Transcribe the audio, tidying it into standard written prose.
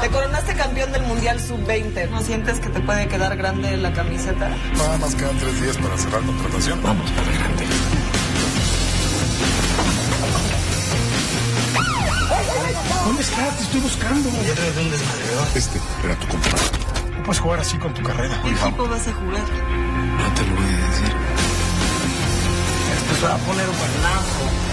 Te coronaste campeón del Mundial Sub-20. ¿No sientes que te puede quedar grande la camiseta? Nada más quedan 3 días para cerrar contratación. Vamos para adelante. ¿Dónde estás? Te estoy buscando. Ya traes un desmadredor. Este era tu compañero. No puedes jugar así con tu carrera. ¿Qué equipo vas a jugar? No te lo voy a decir. Esto se va a poner buenazo.